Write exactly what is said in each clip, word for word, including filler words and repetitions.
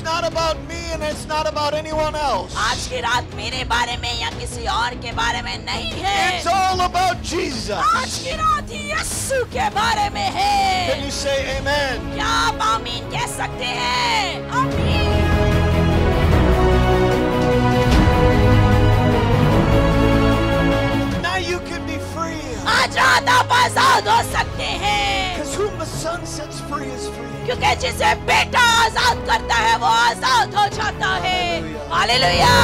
not about me and it's not about anyone else. आज की रात मेरे बारे में या किसी और के बारे में नहीं है। It's all about Jesus. आज की रात यीशु के बारे में है। Can you say amen? क्या आप आमीन कह सकते हैं? आमीन। Now you can be free. आज रात आप आजाद हो सकते हैं। Because whom the Son sets free is free. क्योंकि जिसे बेटा आजाद करता है वो आजाद हो जाता है। हालेलुया।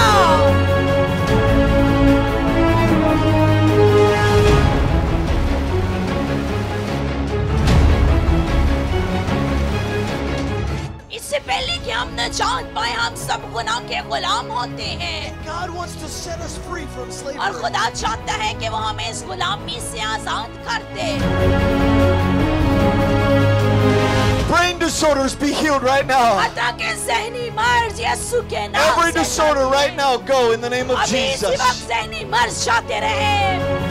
इससे पहले कि हम न जान पाए हम सब गुनाह के गुलाम होते हैं। God wants to set us free from slavery. और खुदा चाहता है कि वो हमें इस गुलामी से आजाद कर दे। Brain disorders be healed right now. हत्या के ज़हनी मर्ज यीशु के नाम Every से disorder right now go in the name of अभी इसी Jesus. वक्त ज़हनी मर्ज जाते रहे।